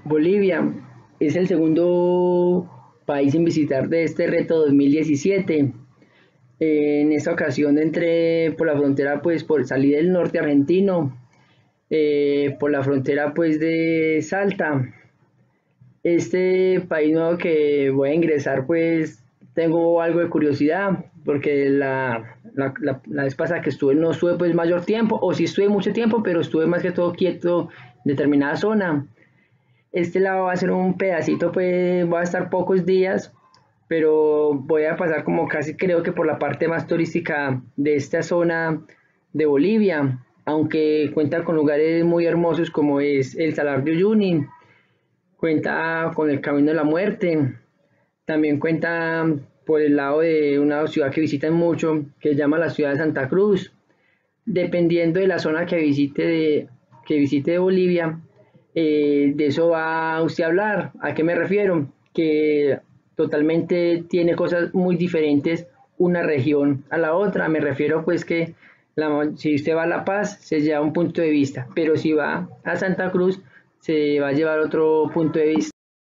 Bolivia es el segundo país en visitar de este reto 2017. En esta ocasión entré por la frontera, pues por salir del norte argentino, por la frontera pues de Salta. Este país nuevo que voy a ingresar, pues tengo algo de curiosidad, porque la vez pasada que estuve no estuve pues mayor tiempo, o sí estuve mucho tiempo, pero estuve más que todo quieto en determinada zona. Este lado va a ser un pedacito, pues voy a estar pocos días, pero voy a pasar como casi creo que por la parte más turística de esta zona de Bolivia, aunque cuenta con lugares muy hermosos como es el Salar de Uyuni, cuenta con el Camino de la Muerte, también cuenta por el lado de una ciudad que visitan mucho, que se llama la ciudad de Santa Cruz. Dependiendo de la zona que visite de Bolivia, de eso va usted a hablar. ¿A qué me refiero? Que totalmente tiene cosas muy diferentes una región a la otra. Me refiero pues que si usted va a La Paz se lleva un punto de vista, pero si va a Santa Cruz se va a llevar otro punto de vista.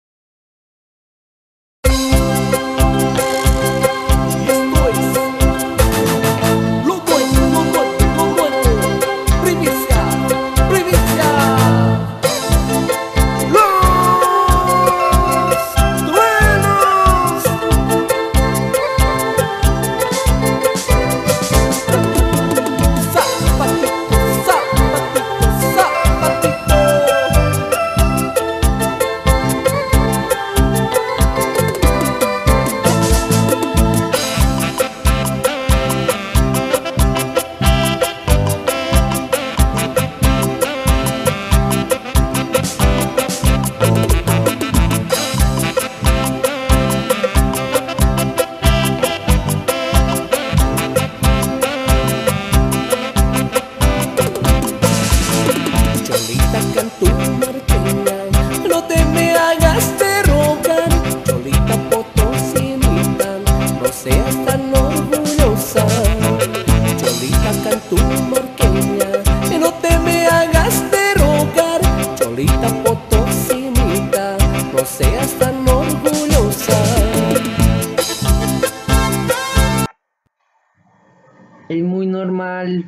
Es muy normal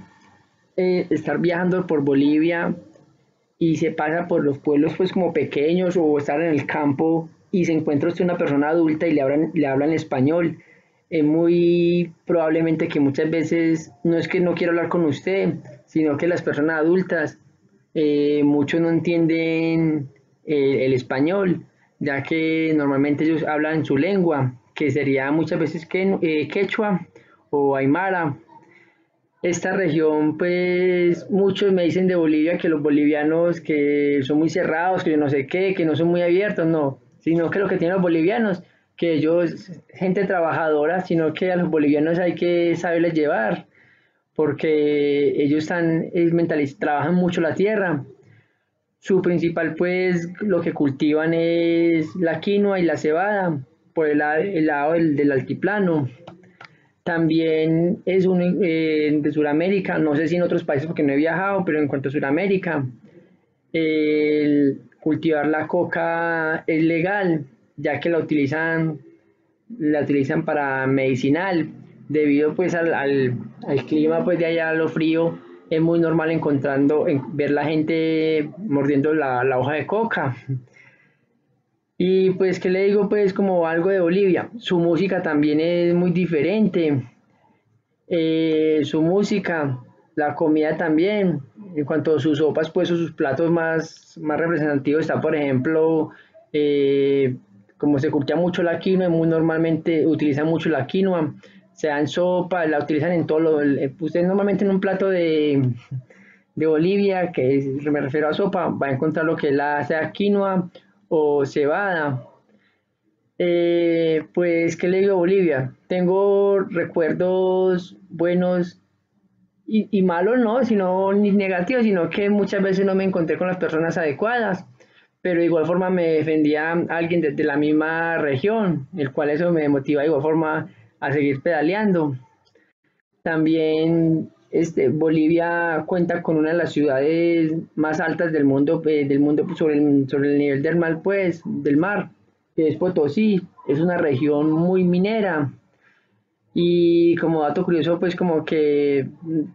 estar viajando por Bolivia y se pasa por los pueblos pues como pequeños o estar en el campo y se encuentra usted una persona adulta y le hablan español. Es muy probablemente que muchas veces no es que no quiera hablar con usted, sino que las personas adultas muchos no entienden el español, ya que normalmente ellos hablan su lengua, que sería muchas veces quechua o aymara. Esta región, pues muchos me dicen de Bolivia que los bolivianos que son muy cerrados, que yo no sé qué, que no son muy abiertos, no, sino que lo que tienen los bolivianos, que ellos, gente trabajadora, sino que a los bolivianos hay que saberles llevar, porque ellos trabajan mucho la tierra. Su principal, pues, lo que cultivan es la quinoa y la cebada, por el lado del altiplano. También es de Sudamérica, no sé si en otros países porque no he viajado, pero en cuanto a Sudamérica, el cultivar la coca es legal, ya que la utilizan para medicinal, debido pues al clima pues de allá, lo frío, es muy normal ver la gente mordiendo la hoja de coca. Y pues, ¿qué le digo? Pues como algo de Bolivia, su música también es muy diferente, su música, la comida también, en cuanto a sus sopas, pues sus platos más representativos está, por ejemplo, eh, como se cultiva mucho la quinoa, muy normalmente utilizan mucho la quinoa, se dan sopa, la utilizan en todo ustedes normalmente en un plato de Bolivia, me refiero a sopa, va a encontrar lo que es sea quinoa o cebada. Pues, ¿qué le digo a Bolivia? Tengo recuerdos buenos y malos, no, sino ni negativos, sino que muchas veces no me encontré con las personas adecuadas, pero de igual forma me defendía alguien de la misma región, el cual eso me motiva de igual forma a seguir pedaleando. También Bolivia cuenta con una de las ciudades más altas del mundo pues, sobre el nivel del mar, pues, del mar, que es Potosí. Es una región muy minera y como dato curioso, pues como que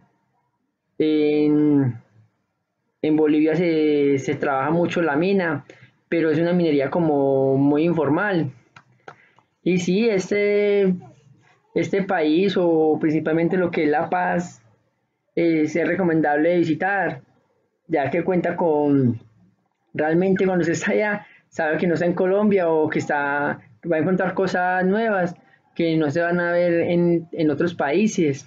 en, en Bolivia se trabaja mucho la mina, pero es una minería como muy informal. Y sí, este país o principalmente lo que es La Paz es recomendable visitar, ya que cuenta con, realmente cuando se está allá, sabe que no está en Colombia o que va a encontrar cosas nuevas que no se van a ver en otros países.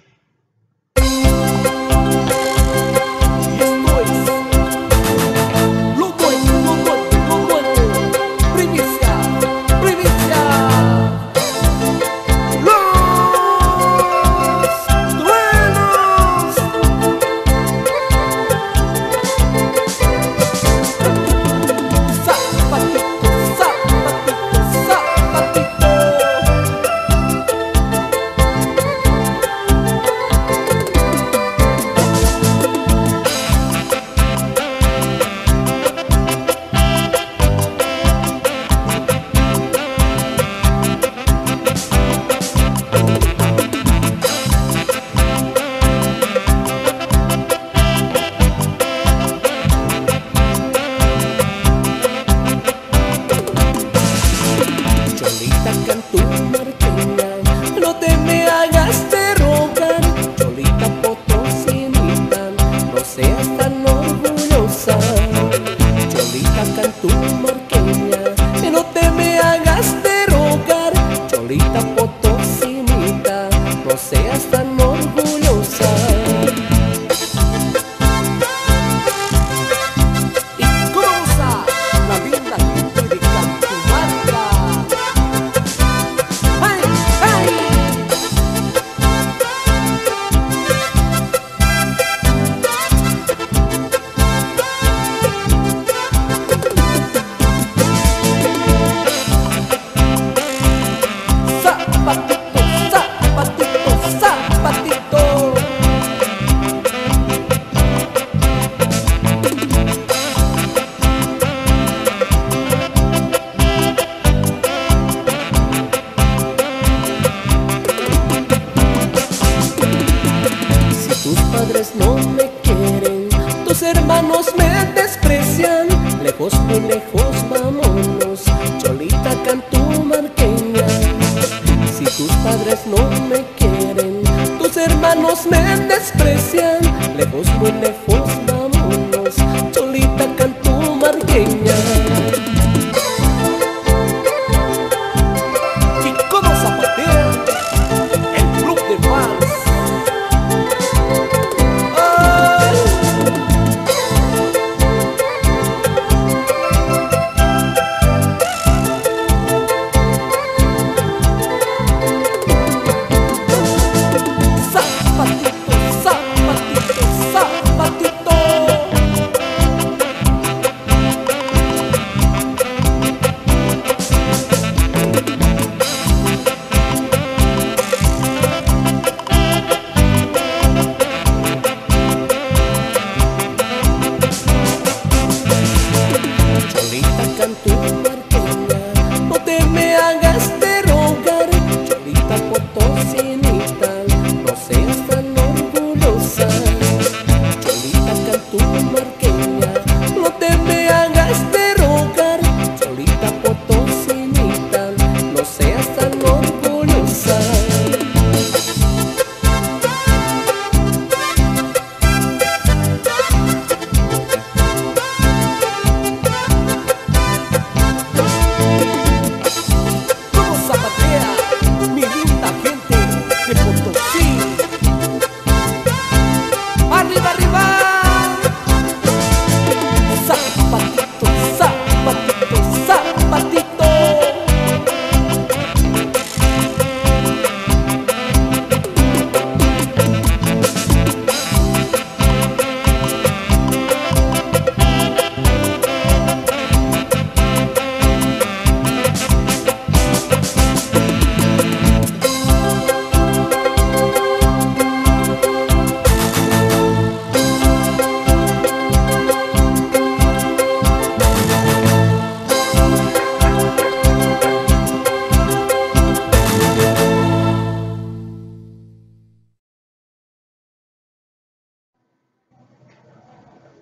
No me quieren, tus hermanos me desprecian, lejos, muy lejos, vámonos, Cholita cantumarqueña. Si tus padres no me quieren, tus hermanos me desprecian, lejos, muy lejos, vámonos, Cholita cantumarqueña. Y como zapatea el club de fans.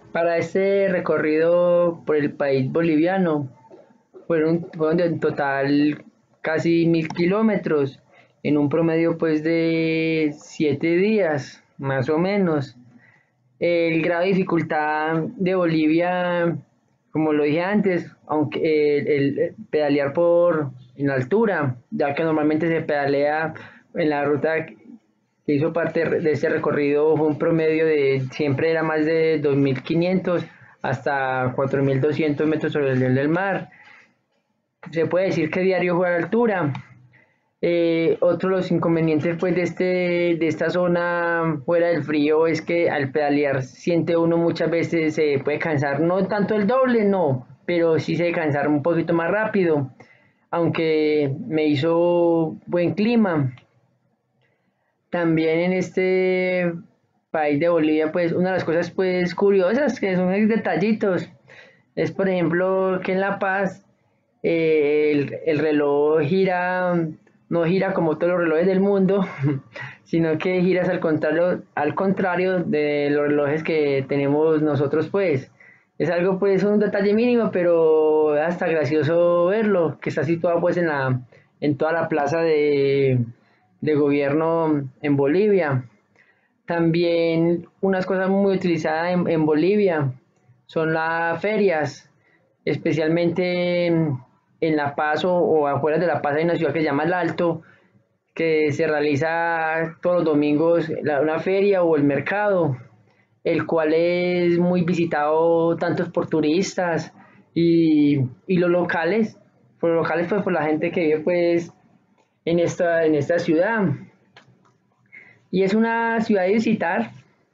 Para este recorrido por el país boliviano fueron en total casi 1000 kilómetros en un promedio pues de 7 días, más o menos. El grado de dificultad de Bolivia, como lo dije antes, aunque el pedalear en altura, ya que normalmente se pedalea en la ruta que hizo parte de ese recorrido, fue un promedio siempre era más de 2500 hasta 4200 metros sobre el nivel del mar. Se puede decir que diario fue a la altura. Otro de los inconvenientes pues de esta zona fuera del frío es que al pedalear siente uno muchas veces se puede cansar, no tanto el doble, no, pero sí se cansar un poquito más rápido, aunque me hizo buen clima. También en este país de Bolivia, pues una de las cosas pues curiosas que son detallitos es por ejemplo que en La Paz el reloj no gira como todos los relojes del mundo, sino que giras al contrario de los relojes que tenemos nosotros pues. Es algo pues un detalle mínimo, pero hasta gracioso verlo, que está situado pues en toda la plaza de gobierno en Bolivia. También unas cosas muy utilizadas en Bolivia son las ferias, especialmente en La Paz o afuera de La Paz hay una ciudad que se llama El Alto, que se realiza todos los domingos una feria o el mercado, el cual es muy visitado tanto por turistas y los locales, pues por la gente que vive pues en esta ciudad. Y es una ciudad de visitar,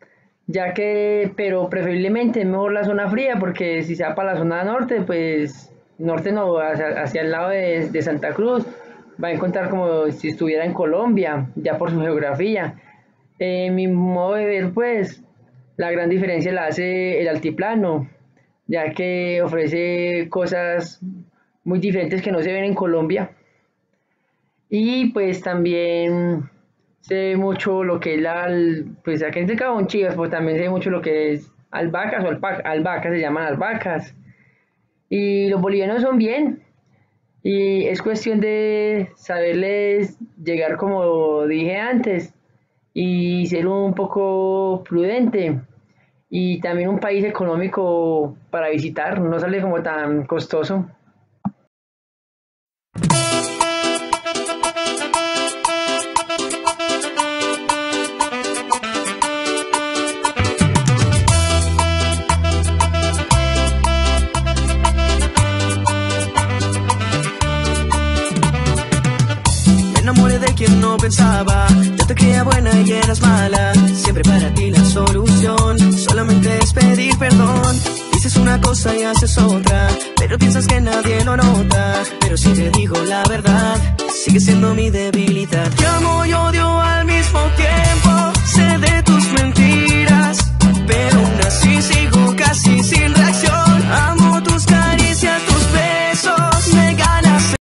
pero preferiblemente es mejor la zona fría, porque si se va para la zona norte, pues norte no, hacia el lado de Santa Cruz, va a encontrar como si estuviera en Colombia, ya por su geografía. Mi modo de ver, pues, la gran diferencia la hace el altiplano, ya que ofrece cosas muy diferentes que no se ven en Colombia. Y pues también sé mucho lo que es pues aquí en este Cabo Chivas, pues también sé mucho lo que es albahacas o albahacas, se llaman albahacas. Y los bolivianos son bien, y es cuestión de saberles llegar como dije antes, y ser un poco prudente. Y también un país económico para visitar, no sale como tan costoso. Enamoré de quien no pensaba, yo te creía buena y eras mala. Siempre para ti la solución solamente es pedir perdón. Dices una cosa y haces otra, pero piensas que nadie lo nota. Pero si te digo la verdad, sigue siendo mi debilidad. Te amo y odio